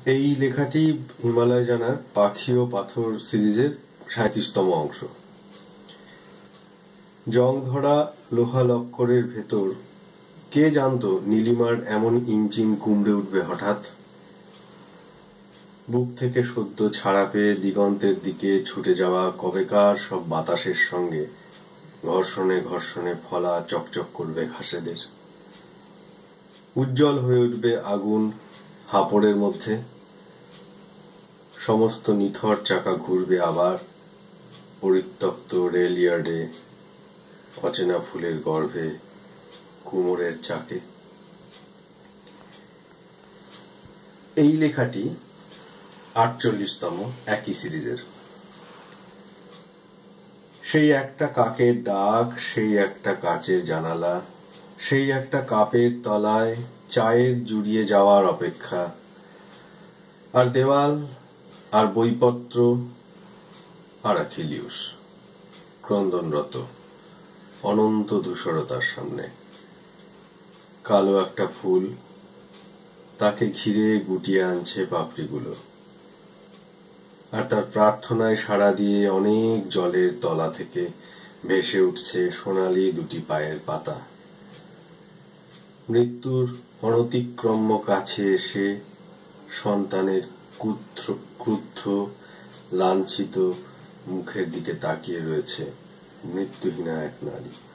এই লেখাটি হিমালয় জানার পাখি ও পাথর সিরিজের ৩৭তম অংশ। জং ধরা লোহা লক্করের ভেতর কে জানতো নীলিমার এমন ইঞ্জিন কুমড়ে উঠবে হঠাৎ। বুক থেকে সদ্য ছাড়া পেয়ে দিগন্তের দিকে ছুটে যাওয়া কবেকার সব বাতাসের সঙ্গে ঘর্ষণে ঘর্ষণে ফলা চকচক করবে ঘাসেদের। উজ্জ্বল হয়ে উঠবে আগুন হাঁপড়ের মধ্যে। সমস্ত নিথর চাকা ঘুরবে আবার পরিত্যক্ত রেল ইয়ার্ডে, অচেনা ফুলের গর্ভে, কুমোরের চাকে। এই লেখাটি ৪৮তম একই সিরিজের। সেই একটা কাকের ডাক, সেই একটা কাচের জানালা, সেই একটা কাপের তলায় চায়ের জুড়িয়ে যাওয়ার অপেক্ষা, আর দেওয়াল আর বইপত্র আর আখিলিউস ক্রন্দনরত অনন্ত ধূসরতার সামনে। কালো একটা ফুল, তাকে ঘিরে গুটিয়ে আনছে পাপড়িগুলো, আর তার প্রার্থনায় সাড়া দিয়ে অনেক জলের তলা থেকে ভেসে উঠছে সোনালি দুটি পায়ের পাতা। মৃত্যুর অনতিক্রম্য কাছে এসে সন্তানের ক্রুদ্ধ লাঞ্ছিত মুখের দিকে তাকিয়ে রয়েছে মৃত্যুহীনা এক নারী।